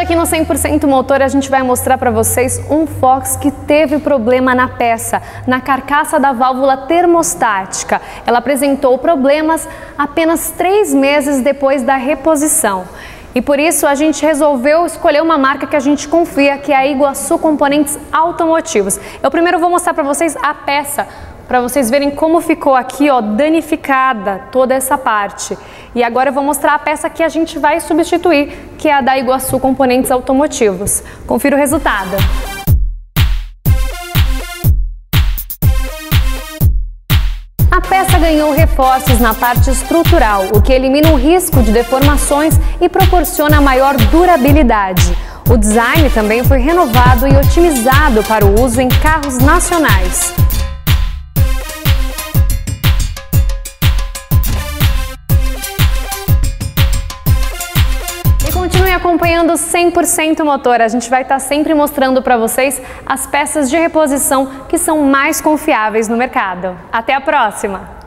aqui no 100% Motor, a gente vai mostrar para vocês um Fox que teve problema na peça, na carcaça da válvula termostática. Ela apresentou problemas apenas 3 meses depois da reposição. E por isso a gente resolveu escolher uma marca que a gente confia, que é a Iguaçu Componentes Automotivos. Eu primeiro vou mostrar para vocês a peça, para vocês verem como ficou aqui, ó, danificada toda essa parte. E agora eu vou mostrar a peça que a gente vai substituir, que é a da Iguaçu Componentes Automotivos. Confira o resultado. A peça ganhou reforços na parte estrutural, o que elimina o risco de deformações e proporciona maior durabilidade. O design também foi renovado e otimizado para o uso em carros nacionais. Continue acompanhando 100% Motor, a gente vai estar sempre mostrando para vocês as peças de reposição que são mais confiáveis no mercado. Até a próxima!